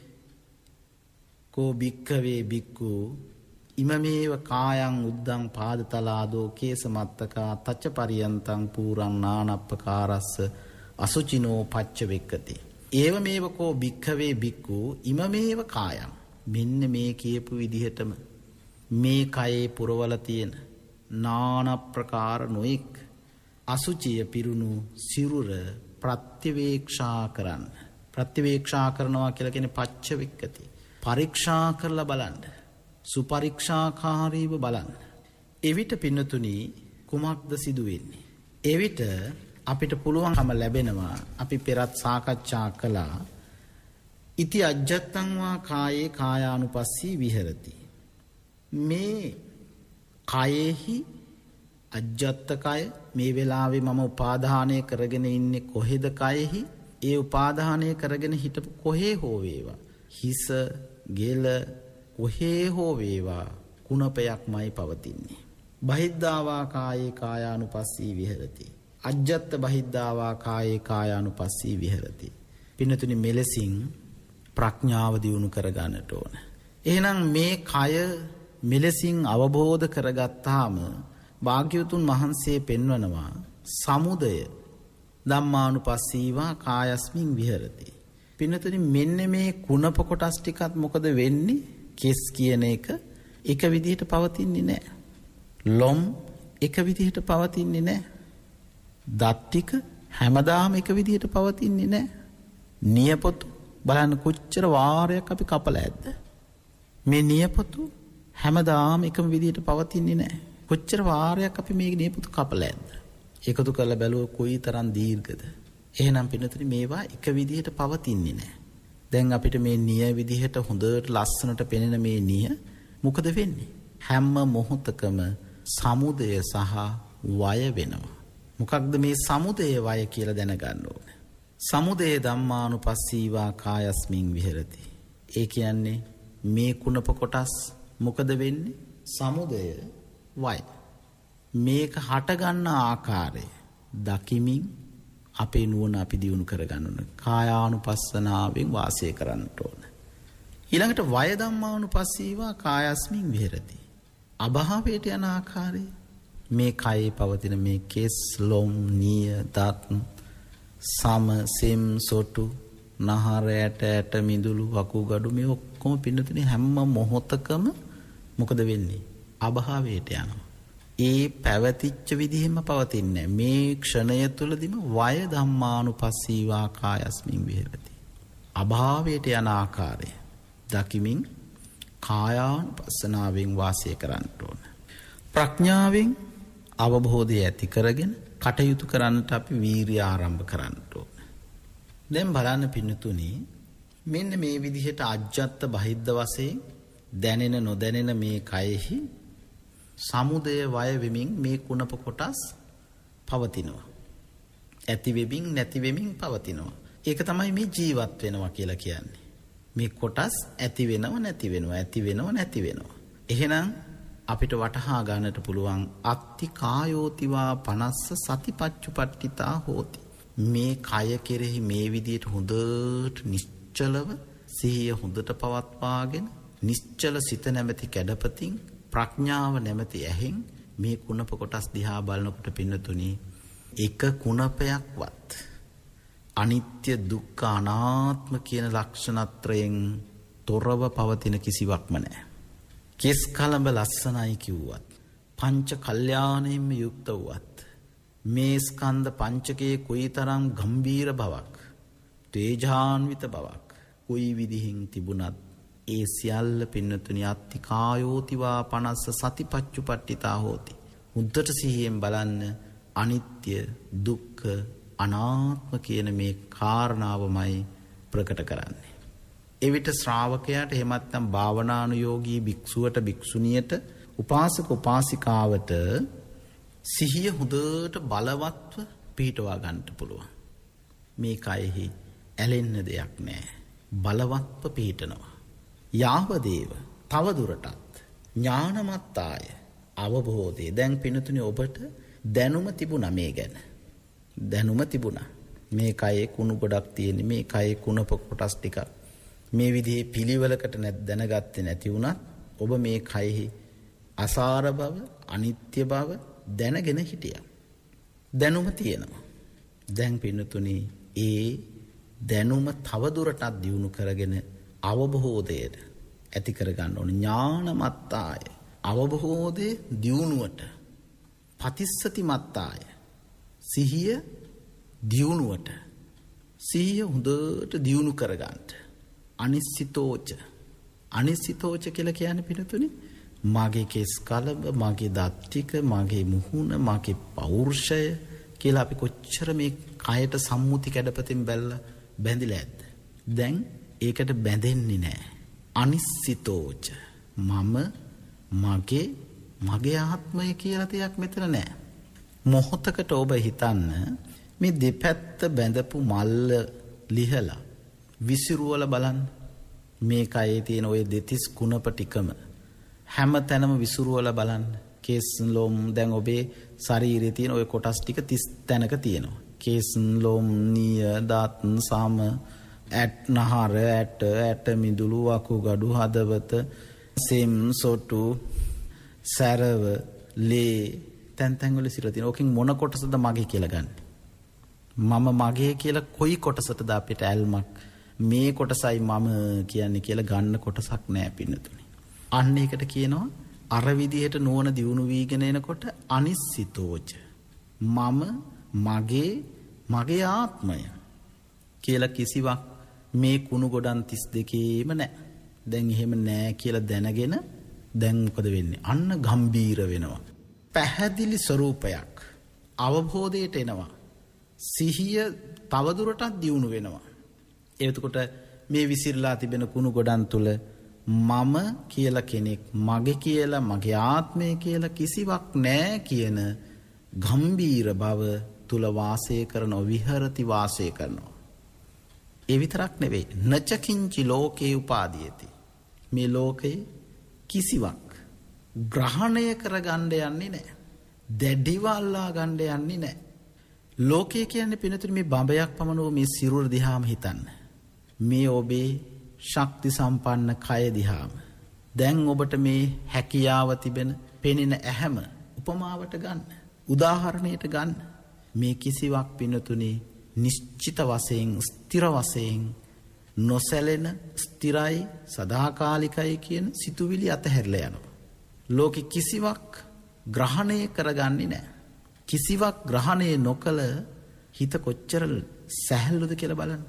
Speaker 1: කෝ භික්ඛවේ භික්ඛු ඉමමේව කායං උද්දං පාදතලාදෝ කේසමත්තකා තච්ච පරියන්තං පූරං නානප්පකාරස්ස අසුචිනෝ පච්ච වෙක්කති. ඒවමේව කෝ භික්ඛවේ භික්ඛු ඉමමේව කායං මෙන්න මේ කියපු විදිහටම මේ කයේ පුරවල තියෙන නාන ප්‍රකාර නොඑක් අසුචිය පිරුණු සිරුර ප්‍රත්‍යවේක්ෂා කරන්න. ප්‍රත්‍යවේක්ෂා කරනවා කියලා කියන්නේ පච්ච වෙක්කති. පරීක්ෂා කරලා බලන්න. සුපරීක්ෂාකාරීව බලන්න. එවිට පින්නතුණි කුමක්ද සිදු වෙන්නේ? එවිට අපිට පුළුවන්කම ලැබෙනවා අපි පෙරත් සාකච්ඡා කළා ඉති අජ්ජත්තං වා කායේ කායානුපස්සී විහෙරති. මේ කයෙහි අජ්ජත්ත කය මේ වෙලාවේ මම උපාදානය කරගෙන ඉන්නේ කොහෙද? කයෙහි ඒ උපාදානය කරගෙන හිටපු කොහේ හෝ වේවා හිස ගෙල කොහේ හෝ වේවා කුණපයක්මයි පවතින්නේ. බහිද්ධාවා කායේ කායානුපස්සී විහෙරති. අජ්ජත්ත බහිද්ධාවා කායේ කායානුපස්සී විහෙරති. පින්නතුනි මෙලෙසින් ප්‍රඥාව දියුණු කරගන්නට ඕන. එහෙනම් මේ කය මෙලෙසින් අවබෝධ කරගත්තාම භාග්‍යවතුන් වහන්සේ පෙන්වනවා සමුදය ධම්මානුපස්සීවා කායස්මින් විහෙරති. පින්නතුනි මෙන්න මේ කුණප කොටස් ටිකත් මොකද වෙන්නේ? කෙස් කියන එක විදිහට පවතින්නේ නැහැ. ලොම් එක විදිහට පවතින්නේ නැහැ. දත් ටික හැමදාම එක විදිහට පවතින්නේ නැහැ. නියපොතු බලන්න කොච්චර වාරයක් අපි කපලා ඇද්ද? මේ නියපොතු හැමදාම එකම විදිහට පවතින්නේ නැහැ. කොච්චර වාරයක් අපි මේ නියපොතු කපලා ඇද්ද? එකතු කරලා බැලුවොත් කොයි තරම් දීර්ඝද? එහෙනම් පින්නතුනි මේවා එක විදිහට පවතින්නේ නැහැ. දැන් අපිට මේ නිය විදිහට හොඳට ලස්සනට පෙනෙන මේ නිය මොකද වෙන්නේ? හැම මොහොතකම සමුදය සහ වය වෙනවා. මොකක්ද මේ සමුදය වය කියලා දැනගන්න ඕනේ. සමුදය ධම්මානුපස්සීවා කායස්මින් විහෙරති. ඒ කියන්නේ මේ කුණප කොටස් මොකද වෙන්නේ? සමුදය වය. මේක හටගන්න ආකාරය දකිමින් අපේ නුවණ අපි දියුණු කරගන්න ඕන. කායානුපස්සනාවෙන් වාසය කරන්නට ඕන. ඊළඟට වය ධම්මානුපස්සීවා කායස්මින් විහෙරති. අභාවයට යන ආකාරය මේ කයේ පවතින මේ කෙස් ලොම් නිය දත් සම සෙම් සොටු නහර ඇට මිදුළු වකුගඩු මේ ඔක්කොම පින්නතුනේ හැම මොහොතකම මොකද වෙන්නේ? අභාවයට යනවා. ඒ පැවතිච්ච විදිහෙම පවතින්නේ මේ ක්ෂණය තුලදීම වය ධම්මානුපස්සීවා කායස්මින් විහෙරති. අභාවයට යන ආකාරය දකිමින් කායානුපස්සනාවෙන් වාසය කරන්න ඕන. ප්‍රඥාවෙන් අවබෝධය ඇති කරගෙන කටයුතු කරන්නට අපි වීරිය ආරම්භ කරන්න ඕන. දැන් බලන්න පින්නතුනි මෙන්න මේ විදිහට අජ්ජත්ත බහිද්ධ වශයෙන් දැනෙන නොදැනෙන මේ කයෙහි සමුදය වය වෙමින් මේ කුණප කොටස් පවතිනවා. ඇති වෙමින් නැති වෙමින් පවතිනවා. ඒක තමයි මේ ජීවත් වෙනවා කියලා කියන්නේ. මේ කොටස් ඇති වෙනව නැති වෙනවා ඇති වෙනව නැති වෙනවා. එහෙනම් අපිට වටහා ගන්නට පුළුවන් අත්ති කායෝතිවා 50 සතිපච්චුපට්ඨිතා හෝති. මේ කය කෙරෙහි මේ විදිහට හොඳට නිශ්චලව සිහිය හොඳට පවත්වාගෙන නිශ්චල සිත නැමැති කැඩපතින් ප්‍රඥාව නැමැති ඇහෙන් මේ කුණප කොටස් දිහා බලනකොට පින්නතුනි එක කුණපයක්වත් අනිත්‍ය දුක්ඛ අනාත්ම කියන ලක්ෂණත්‍රයෙන් තොරව පවතින කිසිවක්ම නැහැ. කෙස් කලඹ ලස්සනයි කිව්වත් පංච කල්යාණයෙන්ම යුක්ත වුවත් මේ ස්කන්ධ පංචකයේ කොයිතරම් ගම්බීර බවක්, තේජාන්විත බවක් කොයි විදිහින් තිබුණත් ඒ සියල්ල පින්නතුනි අත්ති කායෝතිවා පනස්ස සතිපච්චුපට්ඨිතා හෝති. මුද්දට සිහියෙන් බලන්න අනිත්‍ය, දුක්ඛ, අනාත්ම කියන මේ කාරණාවමයි ප්‍රකට කරන්නේ. එවිට ශ්‍රාවකයාට එහෙමත් නැත්නම් භාවනානුයෝගී භික්ෂුවට භික්ෂුණියට උපාසක උපාසිකාවට සිහිය හොඳට බලවත්ව පිහිටවා ගන්නට පුළුවන්. මේ කයෙහි ඇලෙන්න දෙයක් නැහැ. බලවත්ව පිහිටනවා. යාවදේව තවදුරටත් ඥානමත්තාය අවබෝධය. දැන් පිනතුනි ඔබට දැනුම තිබුණා මේ ගැන. දැනුම තිබුණා. මේ කයේ කුණු ගොඩක් තියෙන, මේ කයේ කුණප කොටස් ටික මේ විදිහේ පිළිවෙලකට දැනගත්තේ නැති වුණත් ඔබ මේ කයෙහි අසාර බව, අනිත්‍ය බව දැනගෙන හිටියා. දැනුම තියෙනවා. දැන් පින්නතුනි ඒ දැනුම තවදුරටත් දියුණු කරගෙන අවබෝධයට ඇති කරගන්න ඕන. ඥානමත්තාය අවබෝධයේ දියුණුවට, පතිස්සති මත්තාය සිහිය දියුණුවට, සිහිය හොඳට දියුණු කරගන්නට. අනිශ්චිතෝච, අනිශ්චිතෝච කියලා කියන්නේ පිටුතුනි මගේ කෙස් කලබ, මගේ දත් ටික, මගේ මුහුණ, මගේ පෞරුෂය කියලා අපි කොච්චර මේ කයට සම්මුති කැඩපතින් බැලලා බැඳිලා ඇද්ද? දැන් ඒකට බැඳෙන්නේ නැහැ. අනිශ්චිතෝච මම, මගේ ආත්මය කියලා දෙයක් මෙතන නැහැ. මොහොතකට ඔබ හිතන්න මේ දෙපැත්ත බැඳපු මල්ල ලිහලා විසිරුවල බලන්න. මේ කයේ තියෙන ওই දෙතිස් කුණප ටිකම හැම තැනම විසිරුවල බලන්න. කේස් ලොම් දැන් ඔබේ ශරීරයේ තියෙන ওই කොටස් ටික 30 තැනක තියෙනවා. කේස් ලොම්, නිය, දත්, සම, ඇට නහර, ඇට මිදුළු, වකුගඩු, හදවත, සෙම්, සොටු, සැරව, ලේ තැන් වල සිර තියෙන. ඕකෙන් මොන කොටසද මගේ කියලා ගන්න? මම මගේ කියලා කොයි කොටසටද අපිට ඇල්මක් මේ කොටසයි මම කියන්නේ කියලා ගන්න කොටසක් නෑ පින්නතුනි. අන්න ඒකට කියනවා අර විදිහට නුවණ දියුණු වීගෙන එනකොට අනිශ්චිතෝච මම, මගේ ආත්මය කියලා කිසිවක් මේ කුණු ගොඩන් 32ේම නෑ. දැන් එහෙම නෑ කියලා දැනගෙන දැන් මොකද වෙන්නේ? අන්න ගම්බීර වෙනවා. පැහැදිලි ස්වરૂපයක් අවබෝධයට එනවා. සිහිය තවදුරටත් දියුණු වෙනවා. එතකොට මේ විසිරලා තිබෙන කුණු ගොඩන් තුල මම කියලා කෙනෙක්, මගේ කියලා, මගේ ආත්මය කියලා කිසිවක් නැහැ කියන ගම්බීර බව තුල වාසය කරන, විහරති වාසය කරනවා. ඒ විතරක් නෙවෙයි, නචකින්චි ලෝකේ උපාදීයති. මේ ලෝකේ කිසිවක් ග්‍රහණය කරගන්න යන්නේ නැහැ. දැඩිව අල්ලා ගන්න යන්නේ නැහැ. ලෝකය කියන්නේ පිනතුනි මේ බඹයක් පමණ වූ මේ සිරුර දිහාම හිතන්න. මේ ඔබේ ශක්ති සම්පන්න කය දිහාම. දැන් ඔබට මේ හැකියාව තිබෙන පෙනෙන ඇහැම උපමාවට ගන්න. උදාහරණයට ගන්න. මේ කිසිවක් පිනතුනි නිශ්චිත වශයෙන්, ස්ථිර වශයෙන් නොසැලෙන, ස්ථිරයි, සදාකාලිකයි කියන සිතුවිලි අතහැරලා යනවා. ලෝකෙ කිසිවක් ග්‍රහණය කරගන්නේ නැහැ. කිසිවක් ග්‍රහණය නොකළ හිත කොච්චර සැහැල්ලුද කියලා බලන්න.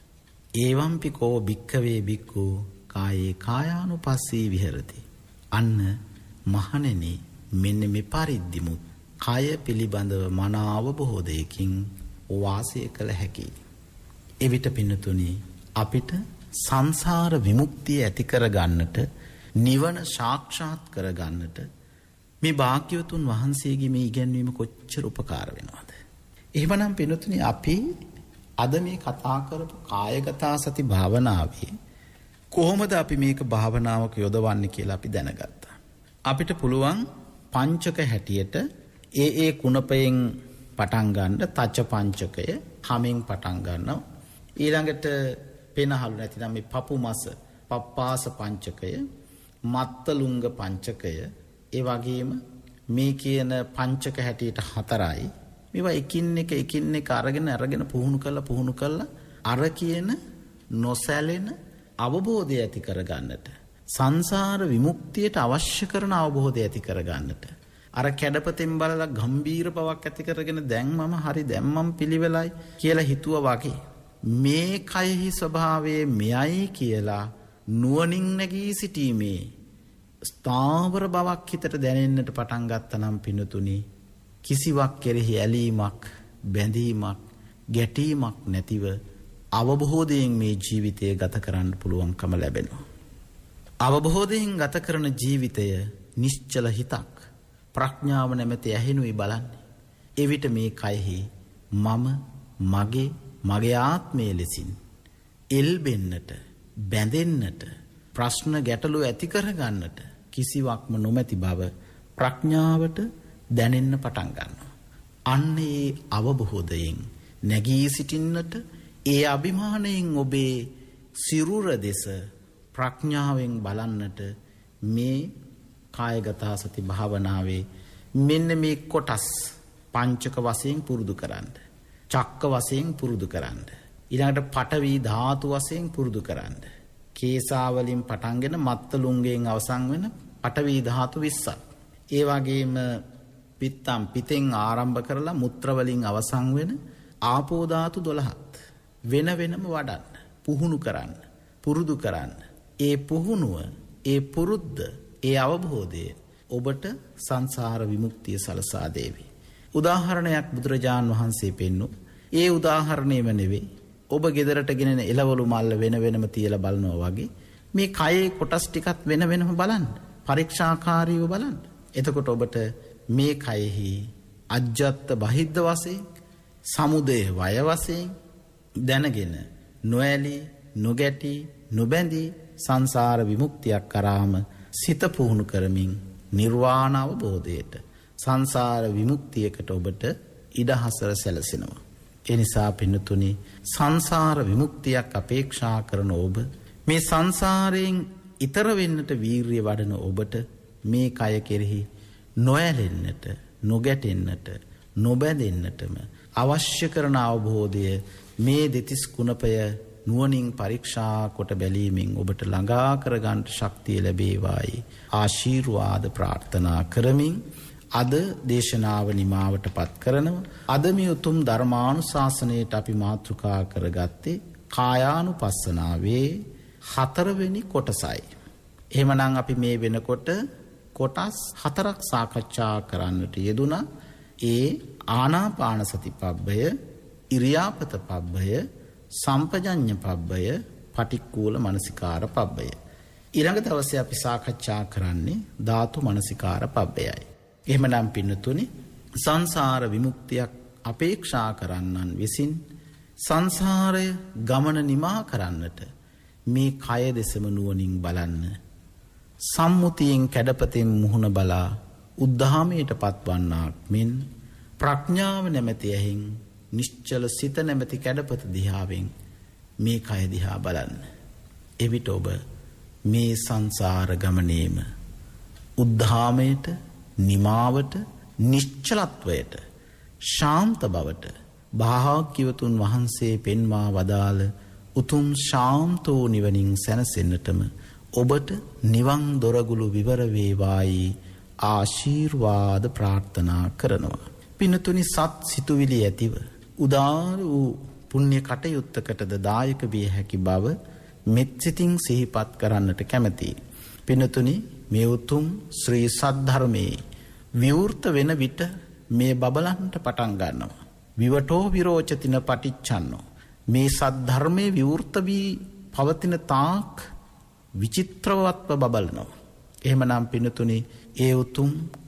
Speaker 1: ඒවම්පි කෝ භික්ඛවේ භික්ඛු කායේ කායානුපස්සී විහෙරති. අන්න මහණෙනි මෙන්න මේ පරිද්දිමුත් කය පිළිබඳව මන අවබෝධයකින් වාසය කළ හැකියි. එවිට පින්නතුනි අපිට සංසාර විමුක්තිය ඇති කර ගන්නට, නිවන සාක්ෂාත් කර ගන්නට මේ භාග්‍යවතුන් වහන්සේගේ මේ ඉගැන්වීම කොච්චර උපකාර වෙනවද? එහෙමනම් පින්නතුනි අපි අද මේ කතා කරපු කායගත සති භාවනාවේ කොහොමද අපි මේක භාවනාවක යොදවන්නේ කියලා අපි දැනගත්තා. අපිට පුළුවන් පංචක හැටියට ඒ කුණපයෙන් පටන් ගන්න. තච්ච පංචකය කමෙන් පටන් ගන්නවා. ඊළඟට පෙනහළු නැතිනම් මේ පපු මස පප්පාස පංචකය, මත්තලුංග පංචකය, ඒ වගේම මේ කියන පංචක හැටියට 4යි. මේවා එකින් එක අරගෙන පුහුණු කරලා අර කියන නොසැලෙන අවබෝධය ඇති කරගන්නට, සංසාර විමුක්තියට අවශ්‍ය කරන අවබෝධය ඇති කරගන්නට අර කැඩපතෙන් බලලා ගම්බීර බවක් ඇති කරගෙන දැන් මම හරි දැන් මම පිළිවෙලයි කියලා හිතුවා වගේ මේ කයෙහි ස්වභාවය මෙයයි කියලා නුවණින් නැගී සිටීමේ ස්ථාවර බවක් හිතට දැනෙන්නට පටන් ගත්තනම් පිනතුනි කිසිවක් කෙරෙහි ඇලීමක් බැඳීමක් ගැටීමක් නැතිව අවබෝධයෙන් මේ ජීවිතය ගත කරන්න පුළුවන්කම ලැබෙනවා. අවබෝධයෙන් ගත කරන ජීවිතය නිශ්චල හිතක් ප්‍රඥාව නැමැති ඇහෙනුයි බලන්නේ. එවිට මේ කයෙහි මම මගේ ආත්මය ලෙසින් එල්බෙන්නට බැඳෙන්නට ප්‍රශ්න ගැටලු ඇති කරගන්නට කිසිවක්ම නොමැති බව ප්‍රඥාවට දැනෙන්න පටන් ගන්නවා. අන්න ඒ අවබෝධයෙන් නැගී සිටින්නට ඒ අභිමානයෙන් ඔබේ සිරුර දෙස ප්‍රඥාවෙන් බලන්නට මේ කායගත සති භාවනාවේ මෙන්න මේ කොටස් පංචක වශයෙන් පුරුදු කරන්න. චක්ක වශයෙන් පුරුදු කරන්න. ඊළඟට පඨවි ධාතු වශයෙන් පුරුදු කරන්න. කේසාවලින් පටන්ගෙන මත්තලුංගෙන් අවසන් වෙන පඨවි ධාතු 20ක්. ඒ වගේම පිතෙන් ආරම්භ කරලා මුත්‍ර වලින් අවසන් වෙන ආපෝ ධාතු 12ක් වෙන වෙනම වඩන්න. පුහුණු කරන්න. පුරුදු කරන්න. ඒ පුහුණුව, ඒ පුරුද්ද, ඒ අවබෝධය ඔබට සංසාර විමුක්තිය සලසා දේවි. උදාහරණයක් බුදුරජාන් වහන්සේ පෙන්නු. ඒ උදාහරණයම නෙවෙයි. ඔබ ගෙදරට ගෙනෙන එළවලු මල්ල වෙන වෙනම තියලා බලනවා වගේ මේ කයේ කොටස් ටිකත් වෙන වෙනම බලන්න. පරීක්ෂාකාරීව බලන්න. එතකොට ඔබට මේ කයෙහි අජ්ජත් බහිද්ද වශයෙන් සමුදය වය වශයෙන් දැනගෙන නොඇලී නොගැටි නොබැඳී සංසාර විමුක්තියක් කරාම සිත පුහුණු කරමින් නිර්වාණ අවබෝධයට සංසාර විමුක්තියකට ඔබට ඉඩහසර සැලසෙනවා. ඒ නිසා පින්නතුනි සංසාර විමුක්තියක් අපේක්ෂා කරන ඔබ මේ සංසාරයෙන් ඈතර වෙන්නට වීරිය වඩන ඔබට මේ කය කෙරෙහි නොඇලෙන්නට නොගැටෙන්නට නොබැඳෙන්නටම අවශ්‍ය කරන අවබෝධය මේ දෙතිස් කුණපය නුවණින් පරීක්ෂා කොට බැලීමෙන් ඔබට ළඟා කරගන්න ශක්තිය ලැබේවායි ආශිර්වාද ප්‍රාර්ථනා කරමින් අද දේශනාව නිමාවටපත් කරනවා. අද මේ උතුම් ධර්මානුශාසනයට අපි මාතෘකා කරගත්තේ කායානුපස්සනාවේ 4 වෙනි කොටසයි. එහෙමනම් අපි මේ වෙනකොට කොටස් 4ක් සාකච්ඡා කරන්නට යෙදුණා. ඒ ආනාපාන සති පබ්බය, ඉරියාපත පබ්බය, සම්පජඤ්ඤ පබ්බය, පටික්කුල මනසිකාර පබ්බය. ඊළඟ දවසේ අපි සාකච්ඡා කරන්නේ ධාතු මනසිකාර පබ්බයයි. එහෙමනම් පින්නතුනි සංසාර විමුක්තියක් අපේක්ෂා කරන්නන් විසින් සංසාරය ගමන නිමා කරන්නට මේ කය දෙසම නුවණින් බලන්න. සම්මුතියෙන් කැඩපතෙන් මුහුණ බලා උද්ධාමයට පත්වන්නාක් මෙන් ප්‍රඥාව නැමැති ඇහින් නිශ්චල සිත නැමැති කැඩපත දිහාවෙන් මේ කය දිහා බලන්න. එවිට ඔබ මේ සංසාර ගමනේම උද්ධාමයට, නිමාවට, නිශ්චලත්වයට, ශාන්ත බවට භාග්‍යවතුන් වහන්සේ පෙන්වා වදාළ උතුම් ශාන්තෝ නිවනින් සැනසෙන්නටම ඔබට නිවන් දොරගුළු විවර වේවායි ආශිර්වාද ප්‍රාර්ථනා කරනවා. පිනතුනි සත් සිතුවිලි ඇතිව උදාර වූ පුණ්‍ය කටයුත්තකටද දායක විය හැකි බව මෙත් සිතින් සිහිපත් කරන්නට කැමැතියි. පිනතුනි මේ උතුම් ශ්‍රී සද්ධර්මයේ විවෘත වෙන විට මේ බබලන්ට පටන් ගන්නවා. විවටෝ විරෝචතින පටිච්චන්නෝ. මේ සද්ධර්මයේ විවෘත වී පවතින තාක් විචිත්‍රවත්ව බබලනවා. එහෙමනම් පිනතුනි ඒ උතුම්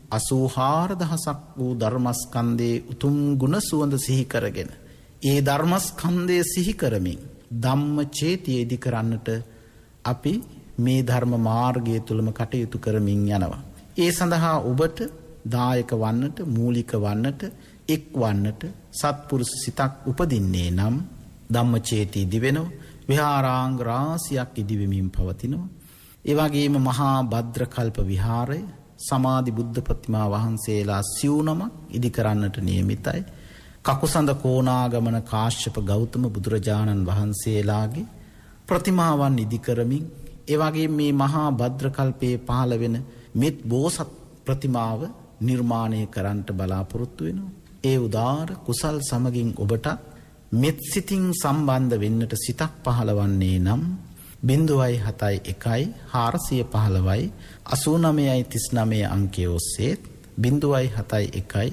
Speaker 1: 84000ක් වූ ධර්මස්කන්ධයේ උතුම් ගුණ සුවඳ සිහි කරගෙන ඒ ධර්මස්කන්ධය සිහි කරමින් ධම්ම චේතිය ඉදි කරන්නට අපි මේ ධර්ම මාර්ගය තුලම කටයුතු කරමින් යනවා. ඒ සඳහා ඔබට දායක වන්නට, මූලික වන්නට, එක් වන්නට සත්පුරුෂ සිතක් උපදින්නේ නම් ධම්මචේති දිවෙනවා. විහාරාංග රාශියක් ඉදිවෙමින් පවතිනවා. ඒ වගේම මහා භද්‍රකල්ප විහාරය සමාධි බුද්ධ ප්‍රතිමා වහන්සේලා 99ක් ඉදි කරන්නට නියමිතයි. කකුසඳ කෝණාගමන කාශ්‍යප ගෞතම බුදුරජාණන් වහන්සේලාගේ ප්‍රතිමාවන් ඉදි කරමින් ඒ වගේ මේ මහා භද්‍රකල්පයේ පහළ වෙන මෙත් බෝසත් ප්‍රතිමාව නිර්මාණය කරන්නට බලාපොරොත්තු වෙනවා. ඒ උදාර කුසල් සමගින් ඔබට මෙත් සිතින් සම්බන්ධ වෙන්නට සිතක් පහළවන්නේ නම් 0.71 415 8939 අංකයේ ඔස්සේ 0.71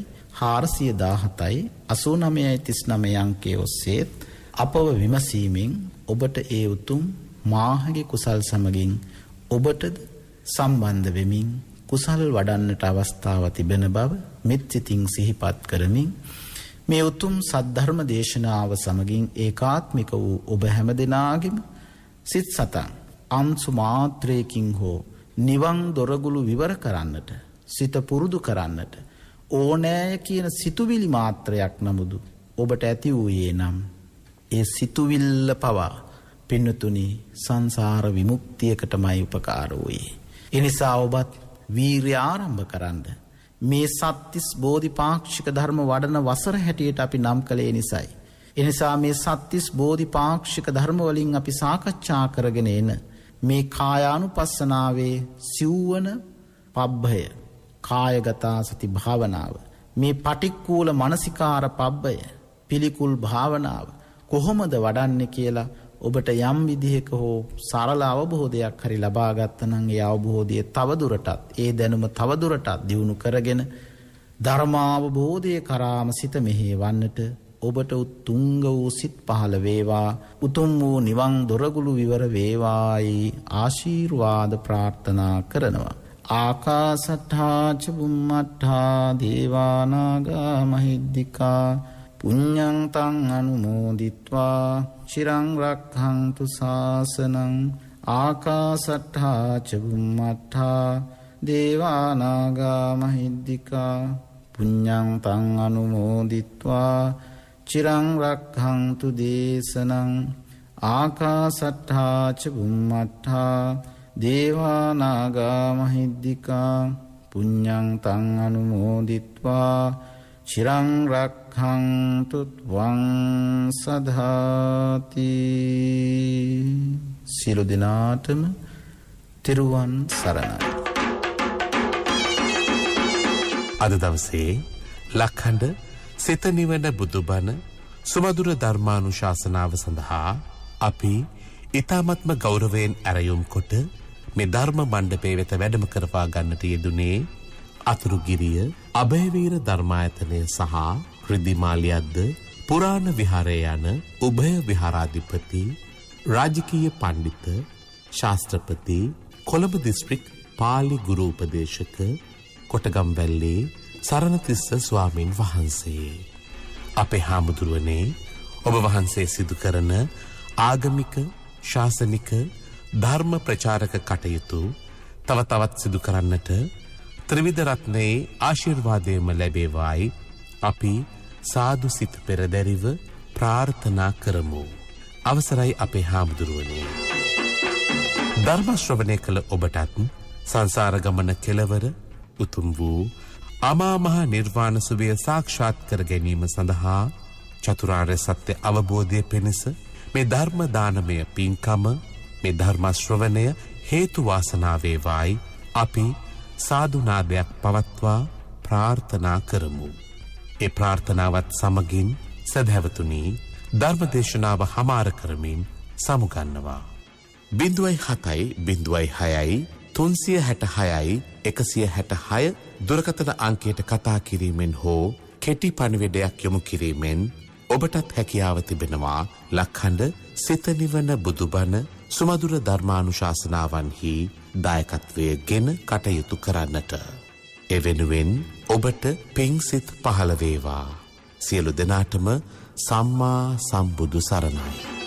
Speaker 1: 417 8939 අංකයේ ඔස්සේ අපව විමසීමෙන් ඔබට ඒ උතුම් මාහගේ කුසල් සමගින් ඔබටද සම්බන්ධ වෙමින් කුසල් වඩන්නට අවස්ථාව තිබෙන බව මෙත් සිතින් සිහිපත් කරමින් මේ උතුම් සද්ධර්ම දේශනාව සමගින් ඒකාත්මික වූ ඔබ හැමදෙනාගේම සිත් සතන් අංශු මාත්‍රයකින් හෝ නිවන් දොරගුළු විවර කරන්නට සිත පුරුදු කරන්නට ඕනෑය කියන සිතුවිලි මාත්‍රයක් නමුදු ඔබට ඇති වූයේ නම් ඒ සිතුවිල්ල පවා පින්නතුනි සංසාර විමුක්තියකටමයි උපකාර වූයේ. එනිසා ඔබත් වීර්ය ආරම්භ කරන්න. මේ සත්‍තිස් බෝධිපාක්ෂික ධර්ම වඩන වසර හැටියට අපි නම් කළේ නිසයි. එනිසා මේ සත්‍තිස් බෝධිපාක්ෂික ධර්ම වලින් අපි සාකච්ඡා කරගෙන එන මේ කායානුපස්සනාවේ සිව්වන පබ්බය කායගත සති භාවනාව මේ පටික්කුල මනසිකාර පබ්බය පිළිකුල් භාවනාව කොහොමද වඩන්නේ කියලා ඔබට යම් විදිහක හෝ සරල අවබෝධයක් හරි ලබා ගත්තනම් ඒ අවබෝධය තවදුරටත් ඒ දැනුම තවදුරටත් දියුණු කරගෙන ධර්මාවබෝධය කරාම සිත මෙහෙවන්නට ඔබට උතුංග වූ සිත් පහළ වේවා උතුම් වූ නිවන් දොරගුළු විවර වේවායි ආශිර්වාද ප්‍රාර්ථනා කරනවා. ආකාසට්ඨා ච බුම්මට්ඨා දේවානාගා මහිද්దికා පුඤ්ඤං තං අනුමෝදිත්වා චිරං රක්ඛන්තු ශාසනං. ආකාසට්ඨා ච බුම්මට්ඨා දේවානාගා මහිද්దికා පුඤ්ඤං තං අනුමෝදිත්වා චිරං රක්ඛන්තු දේශනං. ආකාසට්ඨා ච බුම්මට්ඨා දේවානාගා මහිද්దికා පුඤ්ඤං තං අනුමෝදිත්වා චිරං රක්ඛන්තු ත්වං සදාති. සියලු දෙනාටම තෙරුවන් සරණයි.
Speaker 2: අද දවසේ ලක්හඬ සිත නිවන බුදුබණ සුමధుර ධර්මානුශාසනාව සඳහා අපි ඊ타මත්ම ගෞරවයෙන් ඇරයුම් කොට මේ ධර්ම මණ්ඩපයේ වෙත වැඩම කරවා ගන්නට යෙදුනේ අතුරුගිරිය අභයවීර ධර්මායතනය සහ රිදිමාලියද්ද පුරාණ විහාරය යන උභය විහාරාධිපති රාජකීය පණ්ඩිත ශාස්ත්‍රපති කොළඹ දිස්ත්‍රික් පාලි ගුරු උපදේශක කොටගම්වැල්ලේ සරණතිස්ස ස්වාමින් වහන්සේ. අපේ හාමුදුරුවනේ ඔබ වහන්සේ සිදු කරන ආගමික ශාසනික ධර්ම ප්‍රචාරක කටයුතු තව තවත් සිදු කරන්නට ත්‍රිවිධ රත්නයේ ආශිර්වාදයම ලැබේවායි අපි සාදු සිත පෙරදැරිව ප්‍රාර්ථනා කරමු. අවසරයි අපේ හාමුදුරුවනේ. ධර්ම ශ්‍රවණය කළ ඔබටත් සංසාර ගමන කෙලවර උතුම් වූ අමා මහ නිර්වාණ සුවය සාක්ෂාත් කර ගැනීම සඳහා චතුරාර්ය සත්‍ය අවබෝධය පිණිස මේ ධර්ම දානමය පින්කම මේ ධර්ම ශ්‍රවණය හේතු වාසනා වේවායි අපි සාදුනාදයක් පවත්වා ප්‍රාර්ථනා කරමු. ඒ ප්‍රාර්ථනාවත් සමගින් සදහැවතුනි ධර්ම දේශනාව හමාර කරමින් සමුගන්නවා. 0706 366 166 දුරකථන අංකයට කතා කිරීමෙන් හෝ කෙටි පණිවිඩයක් යොමු කිරීමෙන් ඔබටත් හැකියාව තිබෙනවා ලක්හඬ සිත නිවන බුදුබණ සුමధుර ධර්මානුශාසනාවන්හි දායකත්වය ගෙන කටයුතු කරන්නට. එවෙනුවෙන් ඔබට පිං සිත් පහළ වේවා. සියලු දෙනාටම සම්මා සම්බුදු සරණයි.